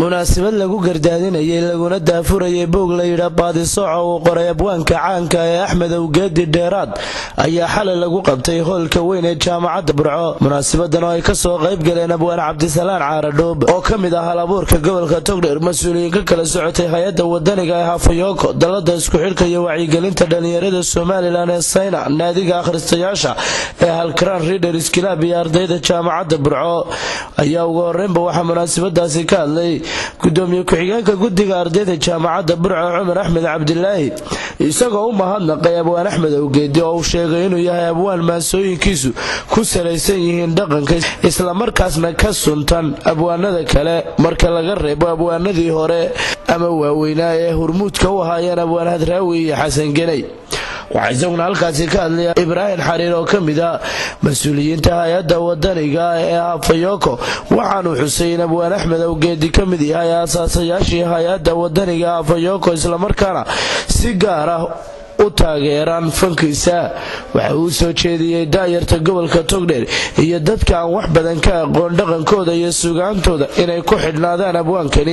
munaasabad lagu gardaadinayay laguna daafurayay boog la yidhaa baadisooca uu qoray abwaanka caanka ee Axmed Awgeedi Dheeraad ayaa xalay lagu qabtay hoolka weyn ee jaamacadda Burco. munaasabadan oo ay ka soo qayb galeen abwaan Cabdisalaan Caaradhoob oo ka mid ah hal-abuurka gobolka Togdheer, mas'uuliyiin ka kala socotay hay'adda wadaniga ee Hafayoko, dalada isku xidhka iyo wacyigelinta dhalinyarada Somaliland ee Sayna, naadiga akhristayaasha ee Halkaraan Readers Club iyo ardayda jaamacadda Burco ayaa ugu horreynba waxaa munaasabadaasi ka hadlay gudoomiye ku-xigeenka guddiga ardayda jaamacadda Burco Cumar Axmed Cabdilaahi, isagoo u mahadnaqay abwaan Axmed Awgeedi oo uu sheegay inuu yahay abwaan maasooyinkiisu ku salaysan yihiin dhaqanka isla markaasna ka suntan abwaanada kale marka laga reebo abwaanadii hore ama waaweynaa ee hurmuudka u ahaayeen abwaan Hadraawi iyo Xasan Genay. waxaa isaguna halkaasi ka hadlaya Ibraahim Xariir oo ka mid ah mas'uuliyiinta hay'adda wadaniga ee Hafayoko, waxaanu xusay in abwaan Axmed Awgeedi ka mid yahay aasaasayaashii hay'adda wadaniga Hafayoko isla markaana si gaar ah u taageeraan fankiisa. waxa uu soo jeediyay daayarta gobolka Togdheer iyo dadka aan wax badan ka aqoon dhaqankooda iyo suugaantooda inay ku xidhnaadaan abwaankani.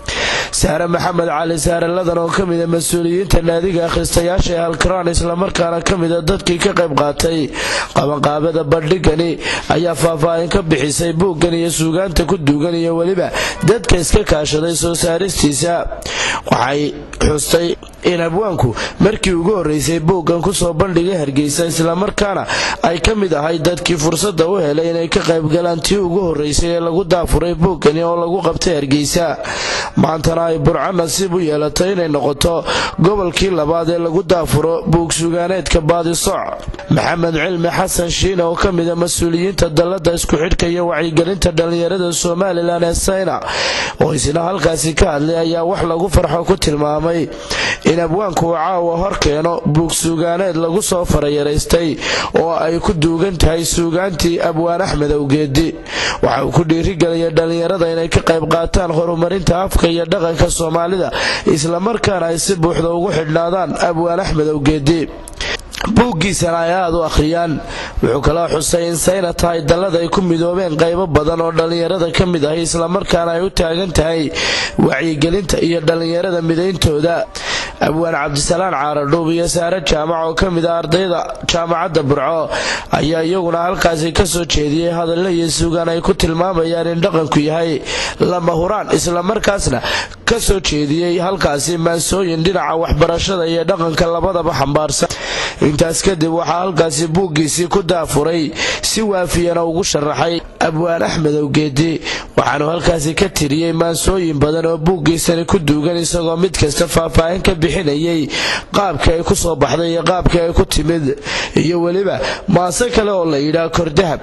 Saare Maxamed Cali Saare Ladan oo ka mid ah mas'uuliyiinta naadiga akhristayaasha ee Halkaraan isla markaana ka mid ah dadkii ka qayb qaatay qabanqaabada bandhigani ayaa faahfaahin ka bixisay buuggan iyo suugaanta ku duugan iyo weliba dadka iska kaashaday soo saaristiisa. waxay xustay in abwaanku markii ugu horeysay buuggan ku soo bandhigay Hargeysa isla markaana ay ka mid ahay dadkii fursadda u helay inay ka qayb galaan tii ugu horeysay ee lagu daafuray buuggani oo lagu qabtay Hargeysa. maantana ay Burco nasiib u yeelatay inay noqoto gobolkii labaad ee lagu daafuro buug sugaaneedka baadisooc. Maxamed Cilmi Xasan Shiine oo ka mid ah mas'uuliyiinta dalada isku xidhka iyo wacyigelinta dhalinyarada Somaliland ee Sayna oo isna halkaasi ka hadlay ayaa wax lagu farxo ku tilmaamay in abwaanku uu caawa hor keeno buug sugaaneed lagu soo farayareystay oo ay ku duugan tahay suugaantii abwaan Axmed Awgeedi. waxa uu ku dhiirigeliyay dhalinyarada inay ka qayb qaataan horumarinta afka iyo dhaqanka Soomaalida isla markaana ay si buuxda ugu xidhnaadaan abwaan Axmed Awgeedi. buuggiisana ay aad u akhriyaan. wuxuu kala xusay in Sayna tahay dalada ay ku midoobeen qaybo badan oo dhalinyarada ka mid ah isla markaana ay u taagan tahay wacyigelinta iyo dhalinyarada midayntooda. abwaan Cabdisalaan Caaradhoob iyo Saare Jaamac oo ka mid ah ardayda jaamacadda Burco ayaa iyaguna halkaasi ka soo jeediyay hadallo iyo suugaan ay ku tilmaamayaan in dhaqanku yahay lama huraan isla markaasna ka soo jeediyay halkaasi maasooyin dhinaca waxbarashada iyo dhaqanka labadaba xambaarsan. intaas kadib waxaa halkaasi buuggiisii ku daafuray si waafiyana ugu sharaxay abwaan Axmed Awgeedi, waxaanu halkaasi ka tiriyay maasooyin badan oo buuggiisani ku duugan isagoo mid kasta faahfaahin ka bixinayay qaabka ay ku soo baxday iyo qaabka ay ku timid iyo weliba maase kale oo la yidhaa Kordahab.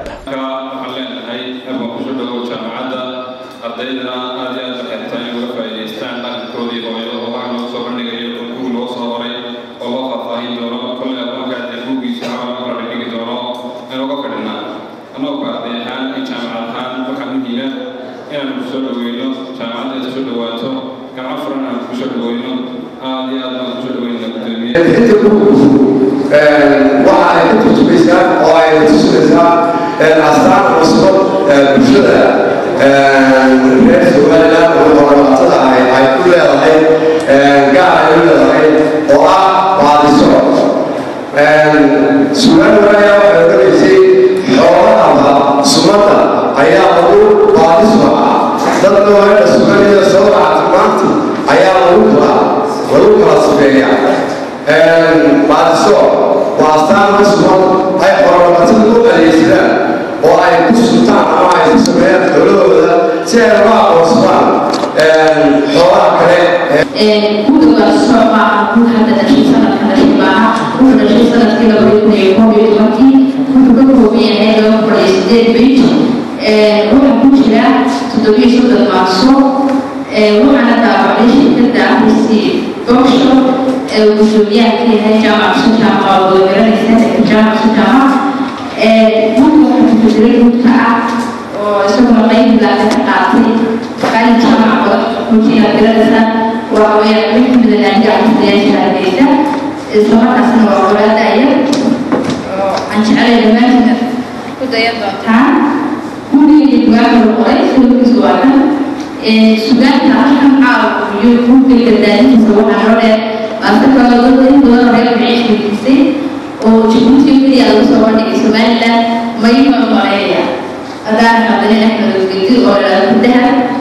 waxay ku turjumaysaa oo ay tusinaysaa astaan cusub bulshada reer Somaliland oo horumartada ay ku leedahay gaar ay u leedahay oo ah baadisooc. Somaliland waxay ogaysay xoolaha sumada ayaa lagu baadisooca dadka waa Somaliland soo raacay maanta ayaa lagu kala sameeyaa. baadisooc waa astaan cusub ay horumartada u adeegsadaan oo ay ku suntaan ama ay ku sameeyaan xoolahooda si ay uga aqoonsadaan xoolaha kale. buugga baadisooc maaha buug hadda dhashay sanadka dhashay maaha buug dhashay sanadkii 2011 wuxuu ka kooban yahay 248 page. waxaa ku jira 7 maaso waxaana daabacay shirkadda Akhristi Bookshop gudoomiyaha ka yahay jaamacadda Jaamac oo garanaysa jaamacadda Jaamac. buugga waxaa ku jira buugka ah oo isaguna qayb laga qaatay qalin jaamac oo xukuumada garanaysa waa weeyaan mid kamid ah naadiga Hargeysa isla markaasna waa qoraalda ayay oo aan jecelahay dhammaantiin ku dayan doontaan. buugga iyo buugaagta qoray sidoo kale سودان تعرفهم عارف يكون في الكلام سواء على أصلا لو ضد ولا رأي بعيش في الكيسين وجبتي في على سواء إسماعيل ما يفهم عليها هذا حضرنا إحنا الكتير ولا كده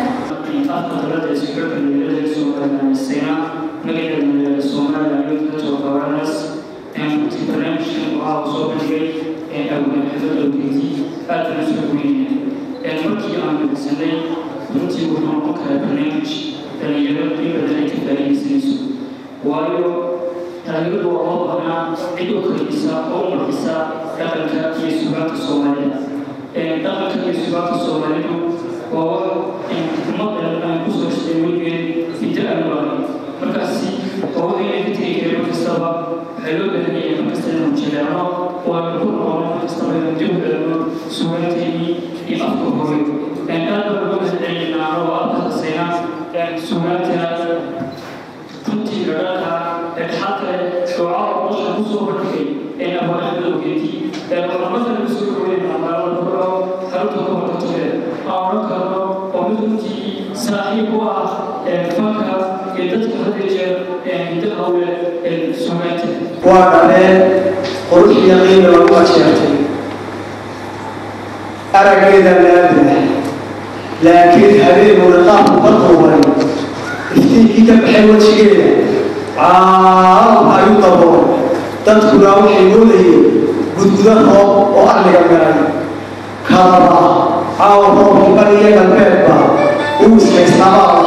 وعلى قرش يقين والمشيئة أرى كذا نادر لكن حبيب ولقاه بطول في كتاب حلوة شيء أيضا تدخل روحي ولي بدونه وأهل جماعي كرامة روحي بريء الباب ومسك السماء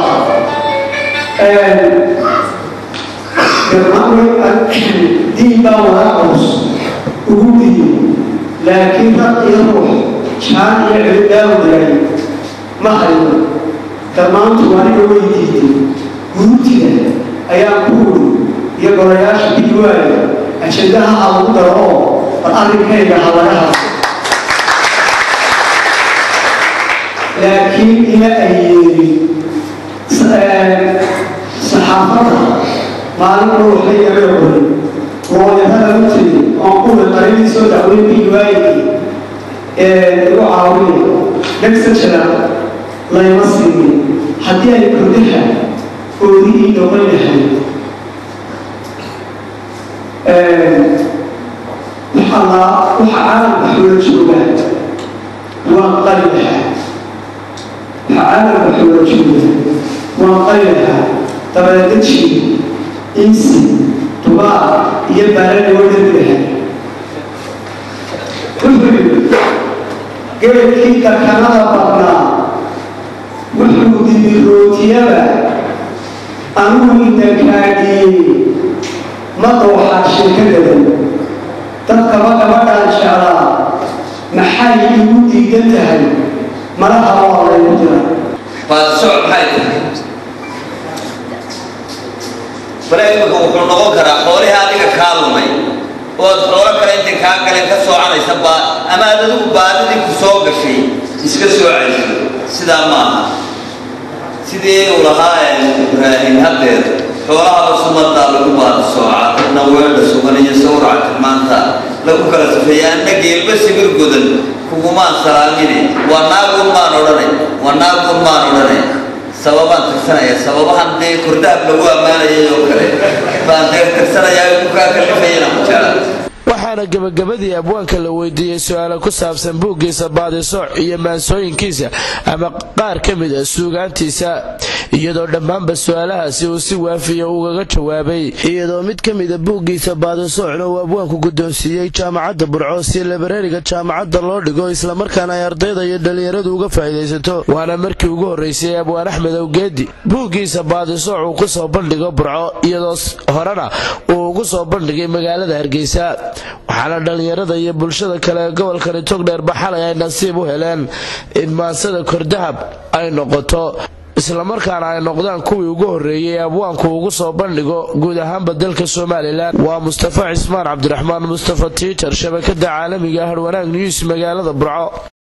ديبا ورقص وجودي لكن يروح شان يعلم داودي ما خلوا تمام تواني ويدي وجودي أيام كول يقول يا شبي وين أشدها على الضرو الأرض كي على لكن إلى أي صحافة ما نقول حي يقول وهذا مثل أقول قريب سود أقول بيواي وعاوني نفس الشيء لا يمسني حتى يكردها أريد نقولها وحلا وحعال بحول الشباب وانقلبها حعال بحول الشباب وانقلبها تبدأ شيء إنسي تبع يبارد ولد بها قلت كي تكنا بطنا وحود بالروتيابة أنه تكادي مطوحة شكدا تبقى بقى الشعراء محايا يودي جدها مرحبا الله يجرى فالسعب حاجة فلأيك وحنا نقول كرا حولي هذه كالمي وحولا كلا أنت كلا كسوع على سبا أما هذا بعد ذيك سوق شيء يسكسوع سيدا ما سيدي ولا هاي إبراهيم هذا حولا بسمة تعلق بعد السوع نوعد السوقني يسوع عتمانتا لو كلا سفيان نجيل بس يقول جدًا كومان سلاميني وناقول ما نورني سببان تكسنا يا سببان دي كرداب لو أمانة يوكله فان تكسنا يا كوكا كلفينا مشاعر waxaana gabagabadii abwaanka la weydiiyay su'aalo ku saabsan buuggiisa baadisoc iyo maansooyinkiisa ama qaar ka mid ah suugaantiisa iyadoo dhammaanba su'aalahaasi uu si waafiya ugaga jawaabay iyadoo mid ka mid ah buuggiisa baadisocna uu abwaanku guddoonsiiyey jaamacadda burco si librariga jaamacadda loo dhigo isla markaana ay ardayda iyo dhalinyaradu uga faa'iidaysato waana markii ugu horeysay abwaan axmed awgeedi buuggiisa baadisoc uu ku soo bandhigo burco iyadoo horena uu ugu soo bandhigay magaalada hargeysa waxaana dhalinyarada iyo bulshada kale ee gobolkani togdheer baxalay ay nasiib u heleen in maansada kordahab ay noqoto isla markaana ay noqdaan kuwii ugu horeeyay abwaanku ugu soo bandhigo guud ahaanba dalka Soomaaliland waa Mustafa Cismaan Cabdiraxmaan Mustafa Teacher shabakada caalamiga ah Harwanaag News magaalada Burco.